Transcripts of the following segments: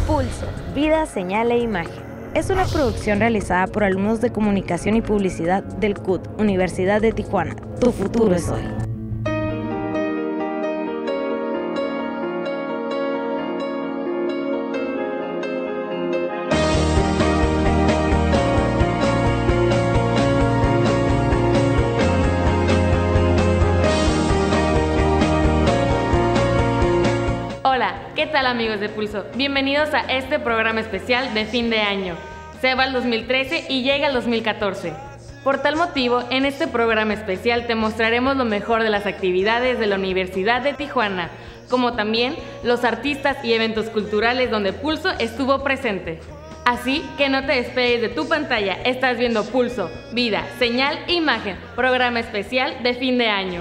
Pulso, vida, señal e imagen. Es una producción realizada por alumnos de Comunicación y Publicidad del CUT, Universidad de Tijuana. Tu futuro es hoy. Hola, ¿qué tal amigos de Pulso? Bienvenidos a este programa especial de fin de año. Se va el 2013 y llega el 2014. Por tal motivo, en este programa especial te mostraremos lo mejor de las actividades de la Universidad de Tijuana, como también los artistas y eventos culturales donde Pulso estuvo presente. Así que no te despegues de tu pantalla, estás viendo Pulso, vida, señal e imagen, programa especial de fin de año.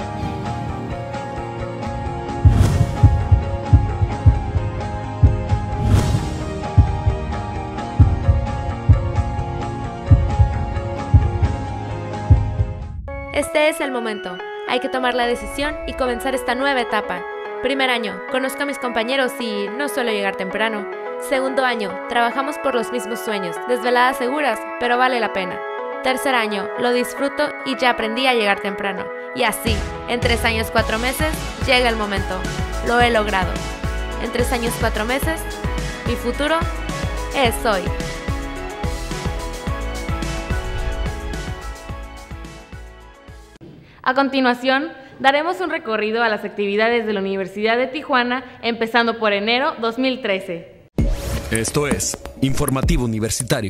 Este es el momento. Hay que tomar la decisión y comenzar esta nueva etapa. Primer año, conozco a mis compañeros y no suelo llegar temprano. Segundo año, trabajamos por los mismos sueños, desveladas seguras, pero vale la pena. Tercer año, lo disfruto y ya aprendí a llegar temprano. Y así, en 3 años 4 meses, llega el momento. Lo he logrado. En 3 años 4 meses, mi futuro es hoy. A continuación, daremos un recorrido a las actividades de la Universidad de Tijuana, empezando por enero 2013. Esto es Informativo Universitario.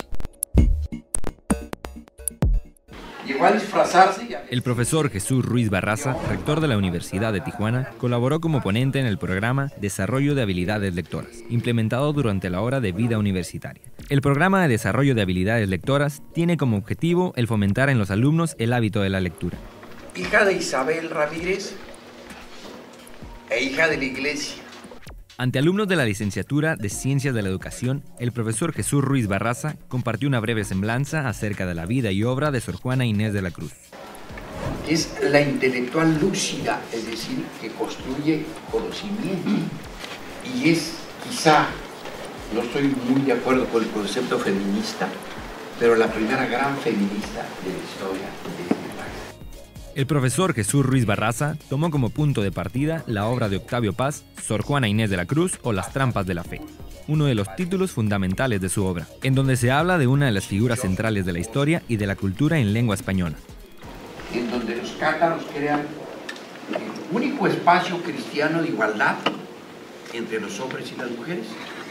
Llegó a disfrazarse. El profesor Jesús Ruiz Barraza, rector de la Universidad de Tijuana, colaboró como ponente en el programa Desarrollo de Habilidades Lectoras, implementado durante la hora de vida universitaria. El programa de Desarrollo de Habilidades Lectoras tiene como objetivo el fomentar en los alumnos el hábito de la lectura. Hija de Isabel Ramírez e hija de la iglesia. Ante alumnos de la licenciatura de Ciencias de la Educación, el profesor Jesús Ruiz Barraza compartió una breve semblanza acerca de la vida y obra de Sor Juana Inés de la Cruz. Es la intelectual lúcida, es decir, que construye conocimiento. Y es, quizá, no estoy muy de acuerdo con el concepto feminista, pero la primera gran feminista de la historia de este país. El profesor Jesús Ruiz Barraza tomó como punto de partida la obra de Octavio Paz, Sor Juana Inés de la Cruz o Las Trampas de la Fe, uno de los títulos fundamentales de su obra, en donde se habla de una de las figuras centrales de la historia y de la cultura en lengua española. En donde los cátaros crean el único espacio cristiano de igualdad entre los hombres y las mujeres,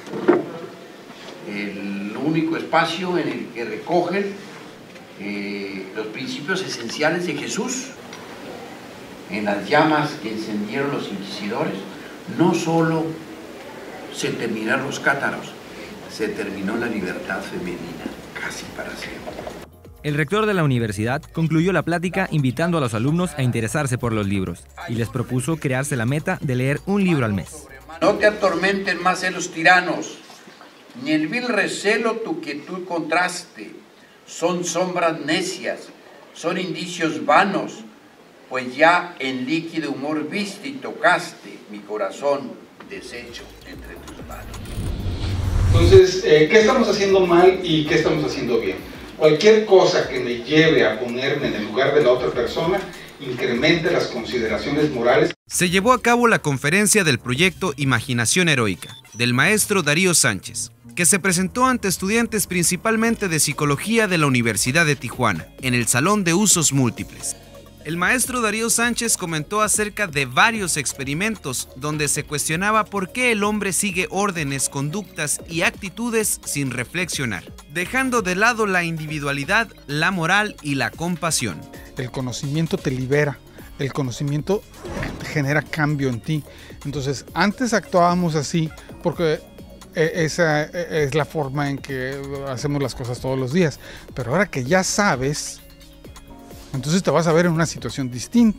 el único espacio en el que recogen los principios esenciales de Jesús. En las llamas que encendieron los inquisidores, no solo se terminaron los cátaros, se terminó la libertad femenina, casi para siempre. El rector de la universidad concluyó la plática invitando a los alumnos a interesarse por los libros y les propuso crearse la meta de leer un libro al mes. No te atormenten más celos tiranos, ni el vil recelo tu quietud contraste. Son sombras necias, son indicios vanos, pues ya en líquido humor viste y tocaste mi corazón deshecho entre tus manos. Entonces, ¿qué estamos haciendo mal y qué estamos haciendo bien? Cualquier cosa que me lleve a ponerme en el lugar de la otra persona incremente las consideraciones morales. Se llevó a cabo la conferencia del proyecto Imaginación Heroica, del maestro Darío Sánchez, que se presentó ante estudiantes principalmente de Psicología de la Universidad de Tijuana, en el Salón de Usos Múltiples. El maestro Darío Sánchez comentó acerca de varios experimentos donde se cuestionaba por qué el hombre sigue órdenes, conductas y actitudes sin reflexionar, dejando de lado la individualidad, la moral y la compasión. El conocimiento te libera, el conocimiento genera cambio en ti. Entonces, antes actuábamos así porque esa es la forma en que hacemos las cosas todos los días. Pero ahora que ya sabes, entonces te vas a ver en una situación distinta.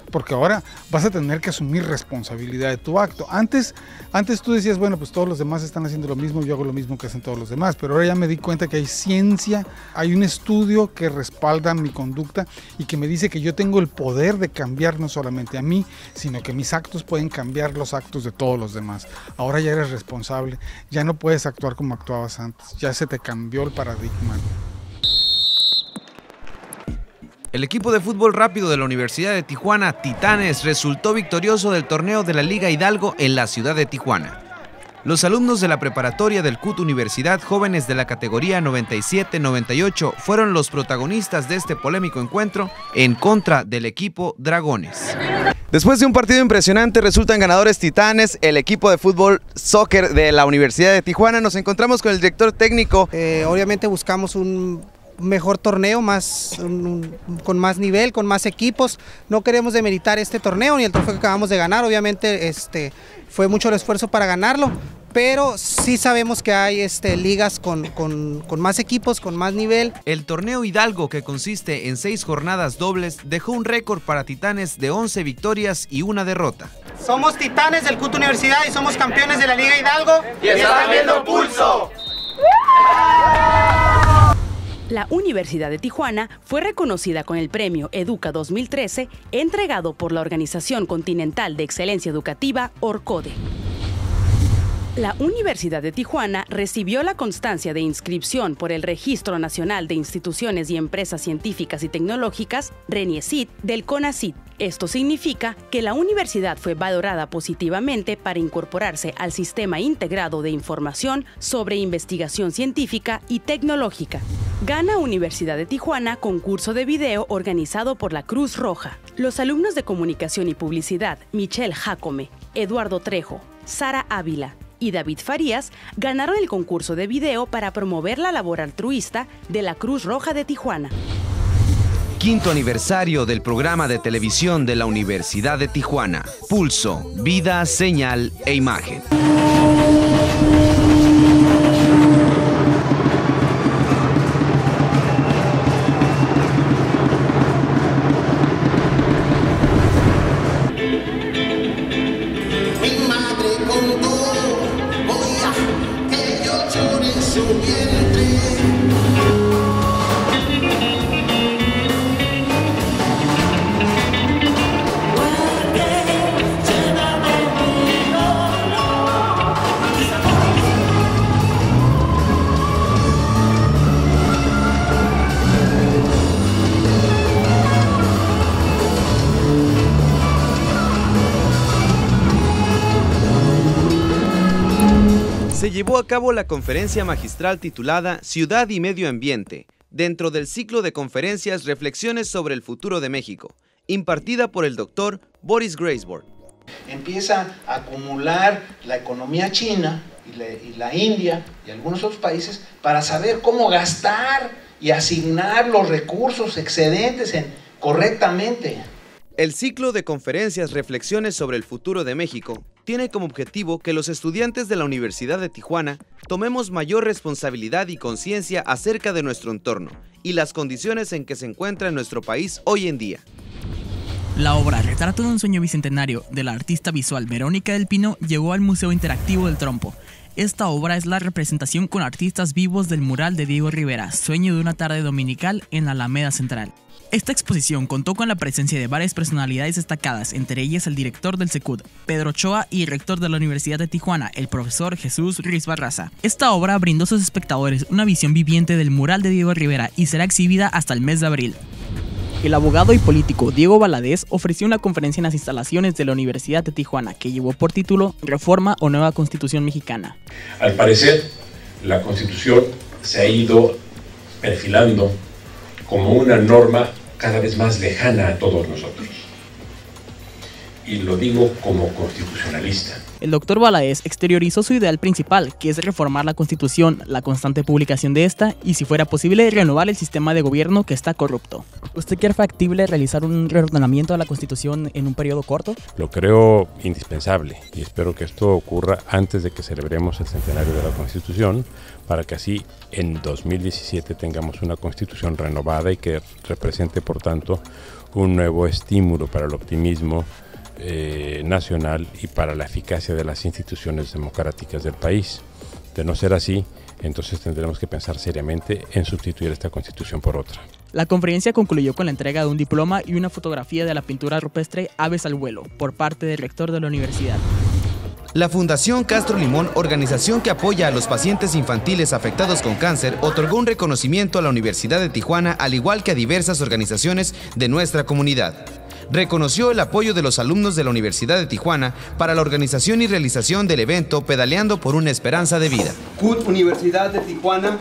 porque ahora vas a tener que asumir responsabilidad de tu acto. Antes tú decías, bueno, pues todos los demás están haciendo lo mismo, yo hago lo mismo que hacen todos los demás, pero ahora ya me di cuenta que hay ciencia, hay un estudio que respalda mi conducta y que me dice que yo tengo el poder de cambiar no solamente a mí, sino que mis actos pueden cambiar los actos de todos los demás. Ahora ya eres responsable, ya no puedes actuar como actuabas antes, ya se te cambió el paradigma. El equipo de fútbol rápido de la Universidad de Tijuana, Titanes, resultó victorioso del torneo de la Liga Hidalgo en la ciudad de Tijuana. Los alumnos de la preparatoria del CUT Universidad, jóvenes de la categoría 97-98, fueron los protagonistas de este polémico encuentro en contra del equipo Dragones. Después de un partido impresionante, resultan ganadores Titanes, el equipo de fútbol soccer de la Universidad de Tijuana. Nos encontramos con el director técnico. Obviamente buscamos un mejor torneo, con más nivel, con más equipos. No queremos demeritar este torneo ni el trofeo que acabamos de ganar. Obviamente fue mucho el esfuerzo para ganarlo, pero sí sabemos que hay ligas con más equipos, con más nivel. El torneo Hidalgo, que consiste en 6 jornadas dobles, dejó un récord para Titanes de 11 victorias y 1 derrota. Somos Titanes del CUT Universidad y somos campeones de la Liga Hidalgo. ¡Y están viendo Pulso! La Universidad de Tijuana fue reconocida con el premio Educa 2013, entregado por la Organización Continental de Excelencia Educativa, ORCODE. La Universidad de Tijuana recibió la constancia de inscripción por el Registro Nacional de Instituciones y Empresas Científicas y Tecnológicas, RENIECIT, del CONACYT. Esto significa que la universidad fue valorada positivamente para incorporarse al Sistema Integrado de Información sobre Investigación Científica y Tecnológica. Gana Universidad de Tijuana concurso de video organizado por la Cruz Roja. Los alumnos de Comunicación y Publicidad, Michelle Jacome, Eduardo Trejo, Sara Ávila y David Farías ganaron el concurso de video para promover la labor altruista de la Cruz Roja de Tijuana. Quinto aniversario del programa de televisión de la Universidad de Tijuana, Pulso, Vida, Señal e Imagen. Se llevó a cabo la conferencia magistral titulada Ciudad y Medio Ambiente, dentro del ciclo de conferencias Reflexiones sobre el futuro de México, impartida por el doctor Boris Graceborg. Empieza a acumular la economía china y la India y algunos otros países para saber cómo gastar y asignar los recursos excedentes correctamente. El ciclo de conferencias Reflexiones sobre el futuro de México tiene como objetivo que los estudiantes de la Universidad de Tijuana tomemos mayor responsabilidad y conciencia acerca de nuestro entorno y las condiciones en que se encuentra nuestro país hoy en día. La obra Retrato de un sueño bicentenario de la artista visual Verónica del Pino llegó al Museo Interactivo del Trompo. Esta obra es la representación con artistas vivos del mural de Diego Rivera, Sueño de una tarde dominical en la Alameda Central. Esta exposición contó con la presencia de varias personalidades destacadas, entre ellas el director del CECUD, Pedro Ochoa, y el rector de la Universidad de Tijuana, el profesor Jesús Ruiz Barraza. Esta obra brindó a sus espectadores una visión viviente del mural de Diego Rivera y será exhibida hasta el mes de abril. El abogado y político Diego Valadez ofreció una conferencia en las instalaciones de la Universidad de Tijuana que llevó por título Reforma o Nueva Constitución Mexicana. Al parecer, la Constitución se ha ido perfilando como una norma cada vez más lejana a todos nosotros. y lo digo como constitucionalista. El doctor Balaez exteriorizó su ideal principal, que es reformar la Constitución, la constante publicación de esta y, si fuera posible, renovar el sistema de gobierno que está corrupto. ¿Usted cree factible realizar un reordenamiento de la Constitución en un periodo corto? Lo creo indispensable y espero que esto ocurra antes de que celebremos el centenario de la Constitución, para que así en 2017 tengamos una Constitución renovada y que represente, por tanto, un nuevo estímulo para el optimismo nacional y para la eficacia de las instituciones democráticas del país. De no ser así, entonces tendremos que pensar seriamente en sustituir esta Constitución por otra. La conferencia concluyó con la entrega de un diploma y una fotografía de la pintura rupestre Aves al vuelo por parte del rector de la universidad. La Fundación Castro Limón, organización que apoya a los pacientes infantiles afectados con cáncer, otorgó un reconocimiento a la Universidad de Tijuana, al igual que a diversas organizaciones de nuestra comunidad. Reconoció el apoyo de los alumnos de la Universidad de Tijuana para la organización y realización del evento Pedaleando por una Esperanza de Vida. CUT Universidad de Tijuana.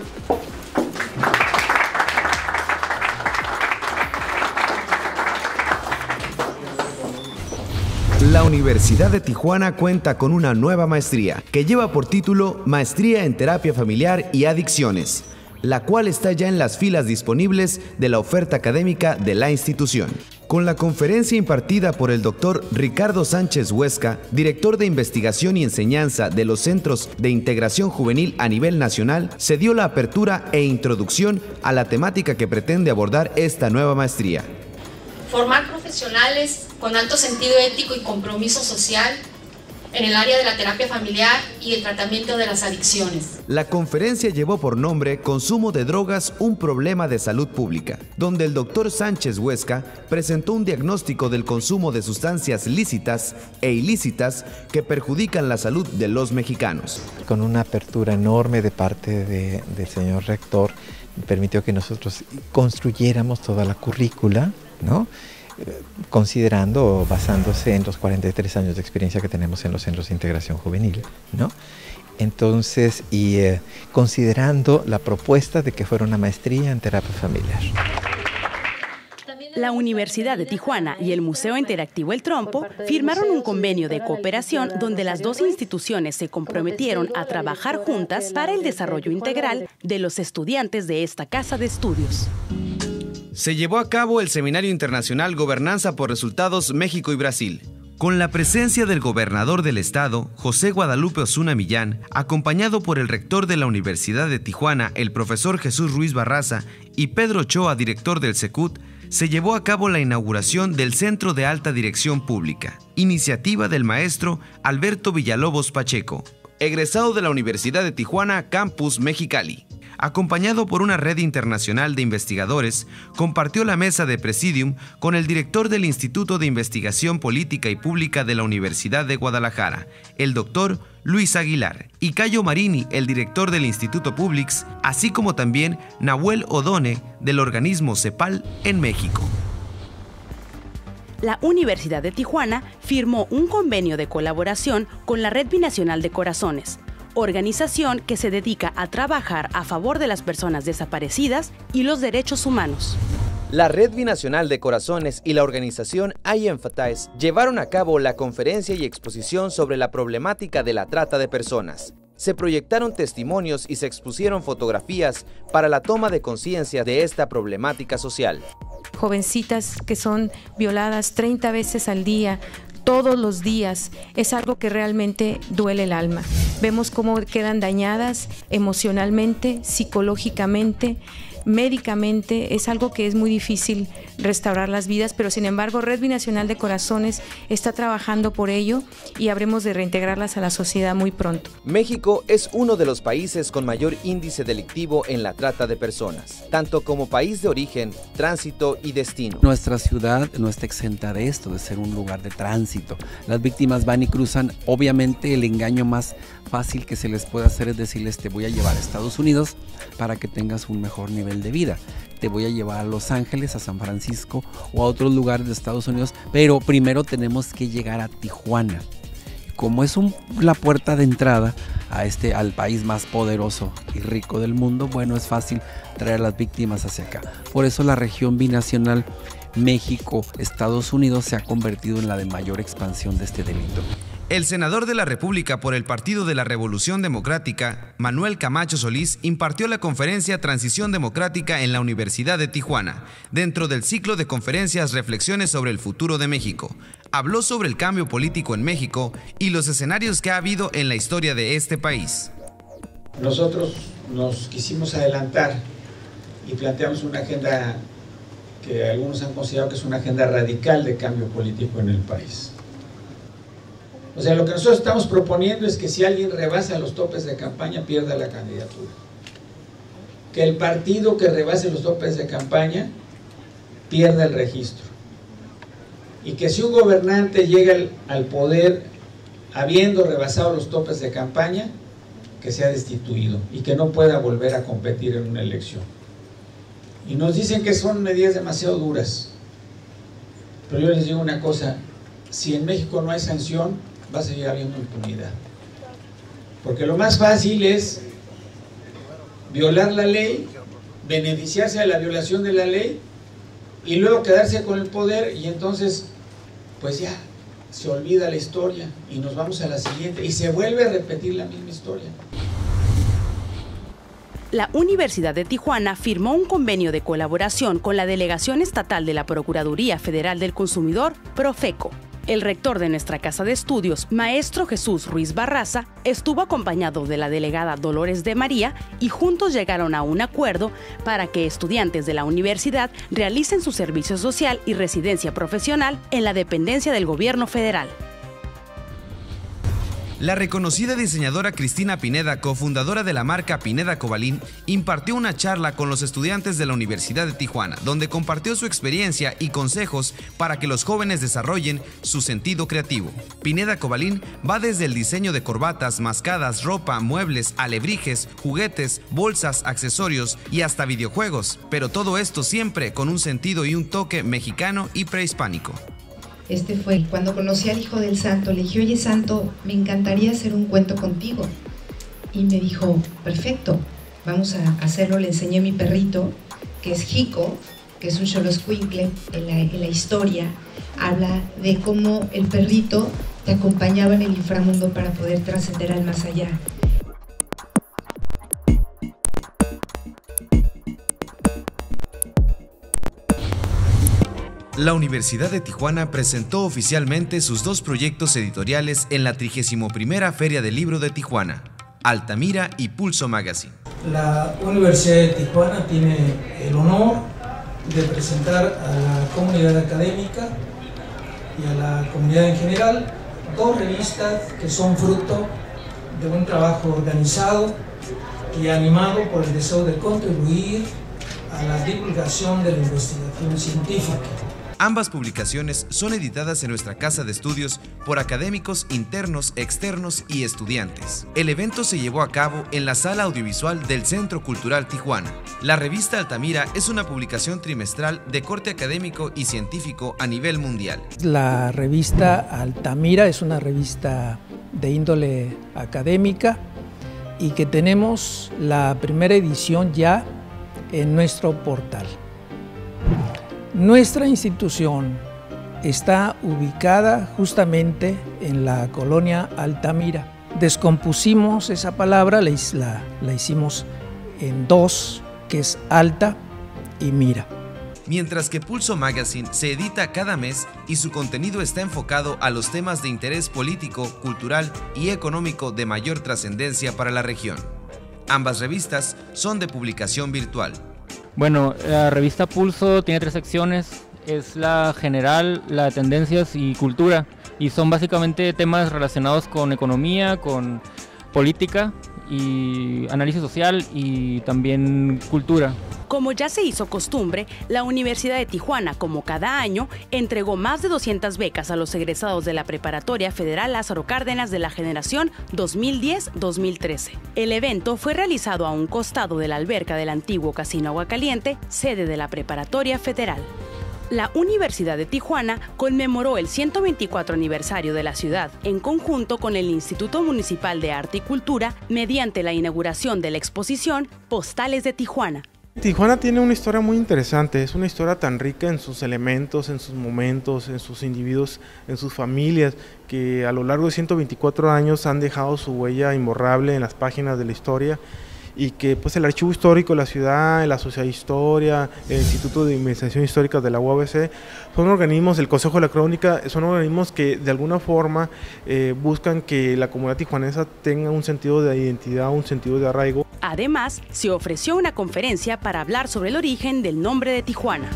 La Universidad de Tijuana cuenta con una nueva maestría que lleva por título Maestría en Terapia Familiar y Adicciones, la cual está ya en las filas disponibles de la oferta académica de la institución. Con la conferencia impartida por el doctor Ricardo Sánchez Huesca, director de Investigación y Enseñanza de los Centros de Integración Juvenil a nivel nacional, se dio la apertura e introducción a la temática que pretende abordar esta nueva maestría. Formar profesionales con alto sentido ético y compromiso social en el área de la terapia familiar y el tratamiento de las adicciones. La conferencia llevó por nombre Consumo de drogas, un problema de salud pública, donde el doctor Sánchez Huesca presentó un diagnóstico del consumo de sustancias lícitas e ilícitas que perjudican la salud de los mexicanos. Con una apertura enorme de parte del señor rector, permitió que nosotros construyéramos toda la currícula, ¿no? Considerando, basándose en los 43 años de experiencia que tenemos en los centros de integración juvenil, ¿no? Entonces, considerando la propuesta de que fuera una maestría en terapia familiar. La Universidad de Tijuana y el Museo Interactivo El Trompo firmaron un convenio de cooperación donde las dos instituciones se comprometieron a trabajar juntas para el desarrollo integral de los estudiantes de esta casa de estudios. Se llevó a cabo el Seminario Internacional Gobernanza por Resultados México y Brasil, con la presencia del gobernador del estado, José Guadalupe Osuna Millán, acompañado por el rector de la Universidad de Tijuana, el profesor Jesús Ruiz Barraza, y Pedro Ochoa, director del CECUT. Se llevó a cabo la inauguración del Centro de Alta Dirección Pública, iniciativa del maestro Alberto Villalobos Pacheco, egresado de la Universidad de Tijuana, Campus Mexicali. Acompañado por una red internacional de investigadores, compartió la mesa de Presidium con el director del Instituto de Investigación Política y Pública de la Universidad de Guadalajara, el doctor Luis Aguilar, y Cayo Marini, el director del Instituto Publix, así como también Nahuel Odone, del organismo CEPAL en México. La Universidad de Tijuana firmó un convenio de colaboración con la Red Binacional de Corazones, organización que se dedica a trabajar a favor de las personas desaparecidas y los derechos humanos. La Red Binacional de Corazones y la organización I Empathize llevaron a cabo la conferencia y exposición sobre la problemática de la trata de personas. Se proyectaron testimonios y se expusieron fotografías para la toma de conciencia de esta problemática social. Jovencitas que son violadas 30 veces al día, todos los días, es algo que realmente duele el alma. Vemos cómo quedan dañadas emocionalmente, psicológicamente, médicamente. Es algo que es muy difícil restaurar las vidas, pero sin embargo Red Binacional de Corazones está trabajando por ello y habremos de reintegrarlas a la sociedad muy pronto. México es uno de los países con mayor índice delictivo en la trata de personas, tanto como país de origen, tránsito y destino. Nuestra ciudad no está exenta de esto, de ser un lugar de tránsito. Las víctimas van y cruzan. Obviamente el engaño más fácil que se les puede hacer es decirles: te voy a llevar a Estados Unidos para que tengas un mejor nivel de vida, te voy a llevar a Los Ángeles, a San Francisco o a otros lugares de Estados Unidos, pero primero tenemos que llegar a Tijuana. Como es la puerta de entrada al país más poderoso y rico del mundo, bueno, es fácil traer a las víctimas hacia acá. Por eso la región binacional México-Estados Unidos se ha convertido en la de mayor expansión de este delito. El senador de la República por el Partido de la Revolución Democrática, Manuel Camacho Solís, impartió la conferencia Transición Democrática en la Universidad de Tijuana, dentro del ciclo de conferencias Reflexiones sobre el futuro de México. Habló sobre el cambio político en México y los escenarios que ha habido en la historia de este país. Nosotros nos quisimos adelantar y planteamos una agenda que algunos han considerado que es una agenda radical de cambio político en el país. O sea, lo que nosotros estamos proponiendo es que si alguien rebasa los topes de campaña, pierda la candidatura. Que el partido que rebase los topes de campaña pierda el registro. Y que si un gobernante llega al poder habiendo rebasado los topes de campaña, que sea destituido y que no pueda volver a competir en una elección. Y nos dicen que son medidas demasiado duras. Pero yo les digo una cosa, si en México no hay sanción, va a seguir habiendo impunidad. Porque lo más fácil es violar la ley, beneficiarse de la violación de la ley y luego quedarse con el poder y entonces pues ya se olvida la historia y nos vamos a la siguiente y se vuelve a repetir la misma historia. La Universidad de Tijuana firmó un convenio de colaboración con la Delegación Estatal de la Procuraduría Federal del Consumidor, Profeco. El rector de nuestra casa de estudios, maestro Jesús Ruiz Barraza, estuvo acompañado de la delegada Dolores de María y juntos llegaron a un acuerdo para que estudiantes de la universidad realicen su servicio social y residencia profesional en la dependencia del gobierno federal. La reconocida diseñadora Cristina Pineda, cofundadora de la marca Pineda Cobalín, impartió una charla con los estudiantes de la Universidad de Tijuana, donde compartió su experiencia y consejos para que los jóvenes desarrollen su sentido creativo. Pineda Cobalín va desde el diseño de corbatas, mascadas, ropa, muebles, alebrijes, juguetes, bolsas, accesorios y hasta videojuegos, pero todo esto siempre con un sentido y un toque mexicano y prehispánico. Fue cuando conocí al hijo del santo, le dije, oye santo, me encantaría hacer un cuento contigo. Y me dijo, perfecto, vamos a hacerlo. Le enseñé a mi perrito, que es Jico, que es un xoloscuincle en la historia. Habla de cómo el perrito te acompañaba en el inframundo para poder trascender al más allá. La Universidad de Tijuana presentó oficialmente sus dos proyectos editoriales en la 31ª Feria del Libro de Tijuana, Altamira y Pulso Magazine. La Universidad de Tijuana tiene el honor de presentar a la comunidad académica y a la comunidad en general dos revistas que son fruto de un trabajo organizado y animado por el deseo de contribuir a la divulgación de la investigación científica. Ambas publicaciones son editadas en nuestra casa de estudios por académicos internos, externos y estudiantes. El evento se llevó a cabo en la sala audiovisual del Centro Cultural Tijuana. La revista Altamira es una publicación trimestral de corte académico y científico a nivel mundial. La revista Altamira es una revista de índole académica y que tenemos la primera edición ya en nuestro portal. Nuestra institución está ubicada justamente en la colonia Altamira. Descompusimos esa palabra, la hicimos en dos, que es Alta y Mira. Mientras que Pulso Magazine se edita cada mes y su contenido está enfocado a los temas de interés político, cultural y económico de mayor trascendencia para la región. Ambas revistas son de publicación virtual. Bueno, la revista Pulso tiene 3 secciones, es la general, la de tendencias y cultura, y son básicamente temas relacionados con economía, con política y análisis social y también cultura. Como ya se hizo costumbre, la Universidad de Tijuana, como cada año, entregó más de 200 becas a los egresados de la Preparatoria Federal Lázaro Cárdenas de la generación 2010-2013. El evento fue realizado a un costado de la alberca del antiguo Casino Aguacaliente, sede de la Preparatoria Federal. La Universidad de Tijuana conmemoró el 124 aniversario de la ciudad en conjunto con el Instituto Municipal de Arte y Cultura mediante la inauguración de la exposición Postales de Tijuana. Tijuana tiene una historia muy interesante, es una historia tan rica en sus elementos, en sus momentos, en sus individuos, en sus familias, que a lo largo de 124 años han dejado su huella imborrable en las páginas de la historia, y que pues el Archivo Histórico de la ciudad, la Sociedad de Historia, el Instituto de Investigación Histórica de la UABC, son organismos, el Consejo de la Crónica, son organismos que de alguna forma buscan que la comunidad tijuanesa tenga un sentido de identidad, un sentido de arraigo. Además, se ofreció una conferencia para hablar sobre el origen del nombre de Tijuana.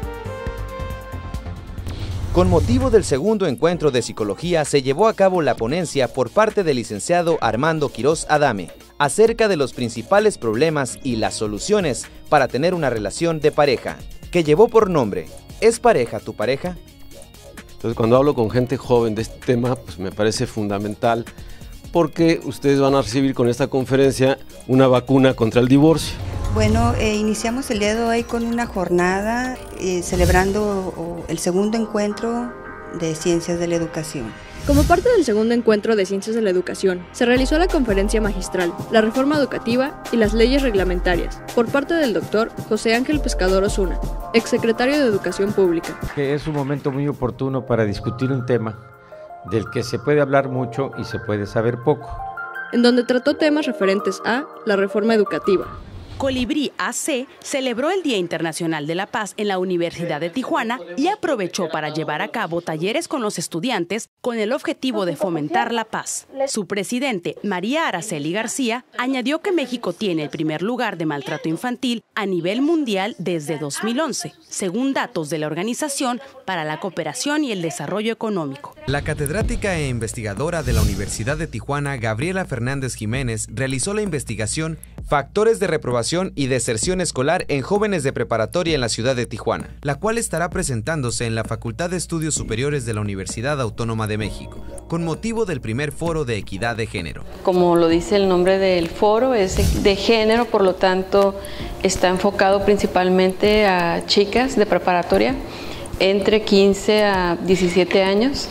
Con motivo del segundo encuentro de psicología se llevó a cabo la ponencia por parte del licenciado Armando Quirós Adame acerca de los principales problemas y las soluciones para tener una relación de pareja, que llevó por nombre ¿Es pareja tu pareja? Entonces, cuando hablo con gente joven de este tema, pues me parece fundamental, porque ustedes van a recibir con esta conferencia una vacuna contra el divorcio. Bueno, iniciamos el día de hoy con una jornada celebrando el segundo encuentro de Ciencias de la Educación. Como parte del segundo encuentro de Ciencias de la Educación, se realizó la conferencia magistral, la reforma educativa y las leyes reglamentarias, por parte del doctor José Ángel Pescador Osuna, exsecretario de Educación Pública. Que es un momento muy oportuno para discutir un tema del que se puede hablar mucho y se puede saber poco. En donde trató temas referentes a la reforma educativa. Colibrí AC celebró el Día Internacional de la Paz en la Universidad de Tijuana y aprovechó para llevar a cabo talleres con los estudiantes con el objetivo de fomentar la paz. Su presidente, María Araceli García, añadió que México tiene el primer lugar de maltrato infantil a nivel mundial desde 2011, según datos de la Organización para la Cooperación y el Desarrollo Económico. La catedrática e investigadora de la Universidad de Tijuana, Gabriela Fernández Jiménez, realizó la investigación Factores de reprobación y deserción escolar en jóvenes de preparatoria en la ciudad de Tijuana, la cual estará presentándose en la Facultad de Estudios Superiores de la Universidad Autónoma de México, con motivo del primer Foro de Equidad de Género. Como lo dice el nombre del foro, es de género, por lo tanto está enfocado principalmente a chicas de preparatoria entre 15 a 17 años.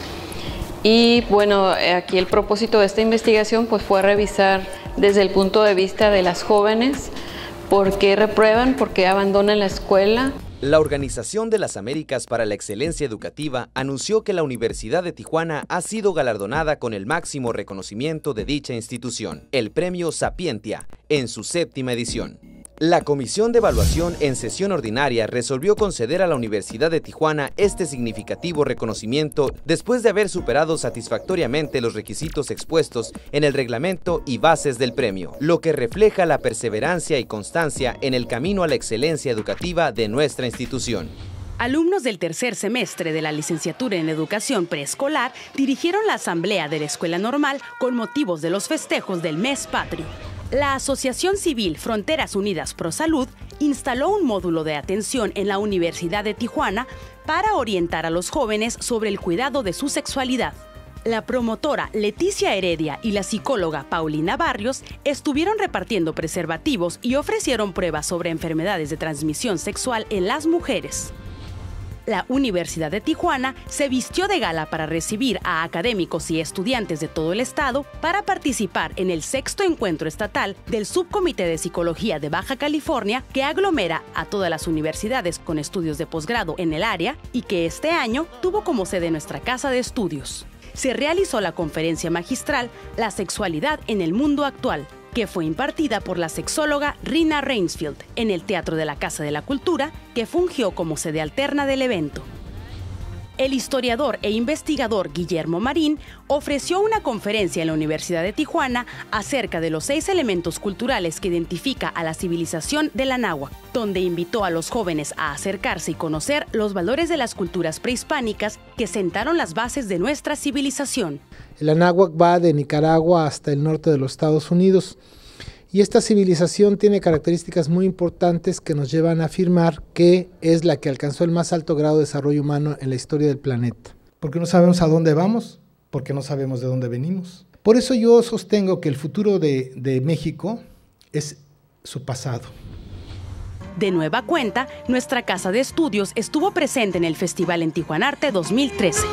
Y bueno, aquí el propósito de esta investigación pues fue revisar desde el punto de vista de las jóvenes por qué reprueban, por qué abandonan la escuela. La Organización de las Américas para la Excelencia Educativa anunció que la Universidad de Tijuana ha sido galardonada con el máximo reconocimiento de dicha institución, el Premio Sapientia, en su 7ª edición. La Comisión de Evaluación en sesión ordinaria resolvió conceder a la Universidad de Tijuana este significativo reconocimiento después de haber superado satisfactoriamente los requisitos expuestos en el reglamento y bases del premio, lo que refleja la perseverancia y constancia en el camino a la excelencia educativa de nuestra institución. Alumnos del tercer semestre de la licenciatura en Educación Preescolar dirigieron la asamblea de la Escuela Normal con motivos de los festejos del Mes Patrio. La Asociación Civil Fronteras Unidas Pro Salud instaló un módulo de atención en la Universidad de Tijuana para orientar a los jóvenes sobre el cuidado de su sexualidad. La promotora Leticia Heredia y la psicóloga Paulina Barrios estuvieron repartiendo preservativos y ofrecieron pruebas sobre enfermedades de transmisión sexual en las mujeres. La Universidad de Tijuana se vistió de gala para recibir a académicos y estudiantes de todo el estado para participar en el 6º encuentro estatal del Subcomité de Psicología de Baja California, que aglomera a todas las universidades con estudios de posgrado en el área y que este año tuvo como sede nuestra casa de estudios. Se realizó la conferencia magistral La sexualidad en el mundo actual, que fue impartida por la sexóloga Rina Reinsfield en el Teatro de la Casa de la Cultura, que fungió como sede alterna del evento. El historiador e investigador Guillermo Marín ofreció una conferencia en la Universidad de Tijuana acerca de los 6 elementos culturales que identifica a la civilización de la náhuatl, donde invitó a los jóvenes a acercarse y conocer los valores de las culturas prehispánicas que sentaron las bases de nuestra civilización. La náhuatl va de Nicaragua hasta el norte de los Estados Unidos y esta civilización tiene características muy importantes que nos llevan a afirmar que es la que alcanzó el más alto grado de desarrollo humano en la historia del planeta. Porque no sabemos a dónde vamos, porque no sabemos de dónde venimos. Por eso yo sostengo que el futuro de México es su pasado. De nueva cuenta, nuestra casa de estudios estuvo presente en el Festival en Tijuanarte 2013.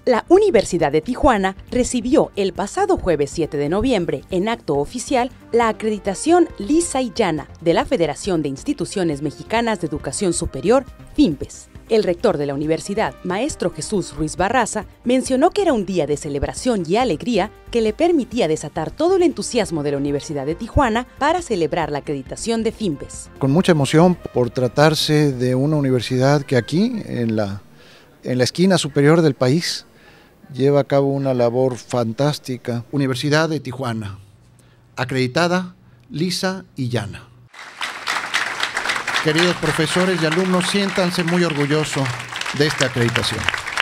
La Universidad de Tijuana recibió el pasado jueves 7 de noviembre, en acto oficial, la acreditación lisa y llana de la Federación de Instituciones Mexicanas de Educación Superior, FIMPES. El rector de la universidad, maestro Jesús Ruiz Barraza, mencionó que era un día de celebración y alegría que le permitía desatar todo el entusiasmo de la Universidad de Tijuana para celebrar la acreditación de FIMPES. Con mucha emoción por tratarse de una universidad que aquí, en la esquina superior del país, lleva a cabo una labor fantástica. Universidad de Tijuana, acreditada, lisa y llana. Queridos profesores y alumnos, siéntanse muy orgullosos de esta acreditación.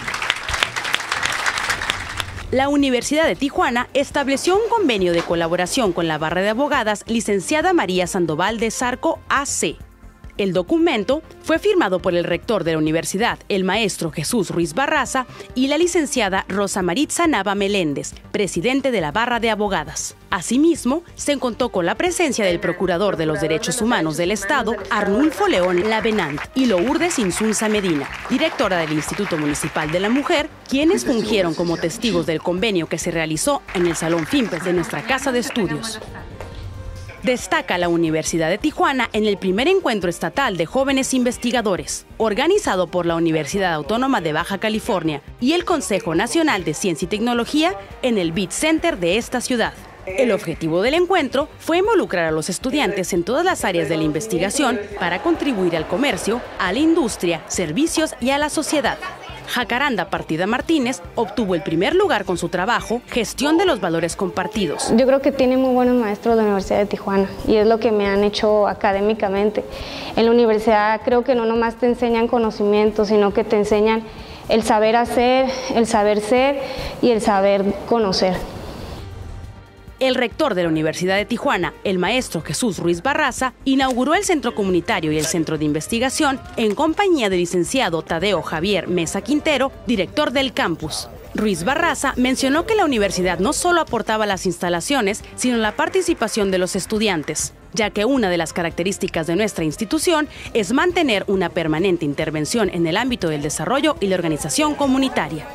La Universidad de Tijuana estableció un convenio de colaboración con la barra de abogadas licenciada María Sandoval de Zarco AC. El documento fue firmado por el rector de la universidad, el maestro Jesús Ruiz Barraza, y la licenciada Rosa Maritza Nava Meléndez, presidente de la barra de abogadas. Asimismo, se contó con la presencia del procurador de los derechos humanos del Estado, Arnulfo León Lavenant, y Lourdes Insunza Medina, directora del Instituto Municipal de la Mujer, quienes fungieron como testigos del convenio que se realizó en el Salón FIMPES de nuestra Casa de Estudios. Destaca la Universidad de Tijuana en el primer encuentro estatal de jóvenes investigadores, organizado por la Universidad Autónoma de Baja California y el Consejo Nacional de Ciencia y Tecnología en el BIT Center de esta ciudad. El objetivo del encuentro fue involucrar a los estudiantes en todas las áreas de la investigación para contribuir al comercio, a la industria, servicios y a la sociedad. Jacaranda Partida Martínez obtuvo el primer lugar con su trabajo, Gestión de los Valores Compartidos. Yo creo que tiene muy buenos maestros de la Universidad de Tijuana y es lo que me han hecho académicamente. En la universidad creo que no nomás te enseñan conocimientos, sino que te enseñan el saber hacer, el saber ser y el saber conocer. El rector de la Universidad de Tijuana, el maestro Jesús Ruiz Barraza, inauguró el centro comunitario y el centro de investigación en compañía del licenciado Tadeo Javier Mesa Quintero, director del campus. Ruiz Barraza mencionó que la universidad no solo aportaba las instalaciones, sino la participación de los estudiantes, ya que una de las características de nuestra institución es mantener una permanente intervención en el ámbito del desarrollo y la organización comunitaria.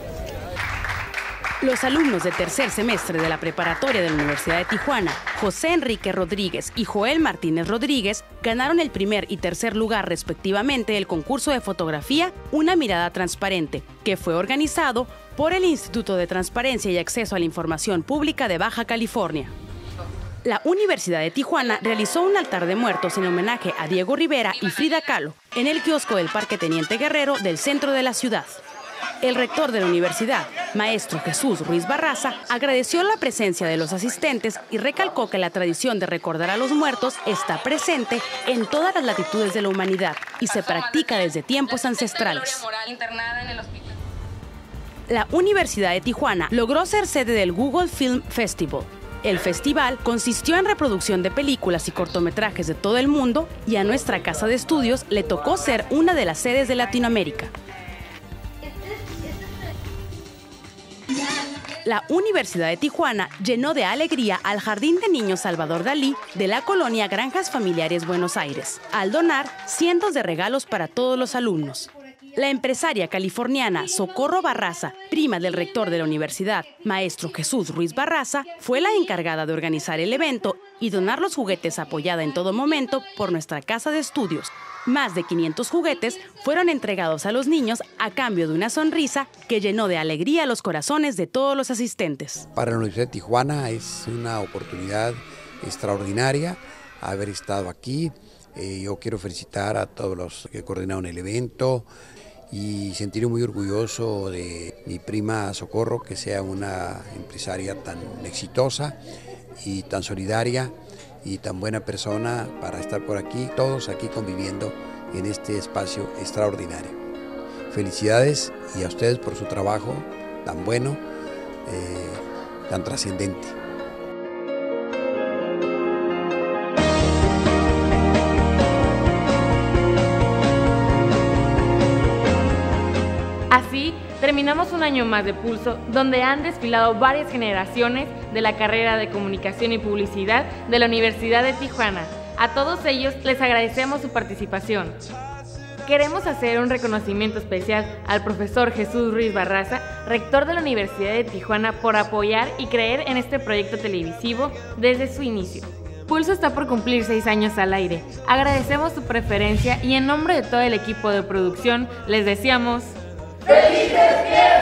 Los alumnos de tercer semestre de la preparatoria de la Universidad de Tijuana, José Enrique Rodríguez y Joel Martínez Rodríguez, ganaron el primer y tercer lugar respectivamente del concurso de fotografía Una Mirada Transparente, que fue organizado por el Instituto de Transparencia y Acceso a la Información Pública de Baja California. La Universidad de Tijuana realizó un altar de muertos en homenaje a Diego Rivera y Frida Kahlo en el kiosco del Parque Teniente Guerrero del centro de la ciudad. El rector de la universidad, maestro Jesús Ruiz Barraza, agradeció la presencia de los asistentes y recalcó que la tradición de recordar a los muertos está presente en todas las latitudes de la humanidad y se practica desde tiempos ancestrales. La Universidad de Tijuana logró ser sede del Google Film Festival. El festival consistió en reproducción de películas y cortometrajes de todo el mundo y a nuestra casa de estudios le tocó ser una de las sedes de Latinoamérica. La Universidad de Tijuana llenó de alegría al Jardín de Niños Salvador Dalí de la colonia Granjas Familiares Buenos Aires, al donar cientos de regalos para todos los alumnos. La empresaria californiana Socorro Barraza, prima del rector de la universidad, maestro Jesús Ruiz Barraza, fue la encargada de organizar el evento y donar los juguetes apoyada en todo momento por nuestra casa de estudios. Más de 500 juguetes fueron entregados a los niños a cambio de una sonrisa que llenó de alegría los corazones de todos los asistentes. Para la Universidad de Tijuana es una oportunidad extraordinaria haber estado aquí. Yo quiero felicitar a todos los que coordinaron el evento y sentirme muy orgulloso de mi prima Socorro, que sea una empresaria tan exitosa y tan solidaria y tan buena persona para estar por aquí, todos aquí conviviendo en este espacio extraordinario. Felicidades y a ustedes por su trabajo tan bueno, tan trascendente. Así, terminamos un año más de Pulso, donde han desfilado varias generaciones de la carrera de Comunicación y Publicidad de la Universidad de Tijuana. A todos ellos les agradecemos su participación. queremos hacer un reconocimiento especial al profesor Jesús Ruiz Barraza, rector de la Universidad de Tijuana, por apoyar y creer en este proyecto televisivo desde su inicio. Pulso está por cumplir 6 años al aire. Agradecemos su preferencia y en nombre de todo el equipo de producción les deseamos ¡felices fiestas!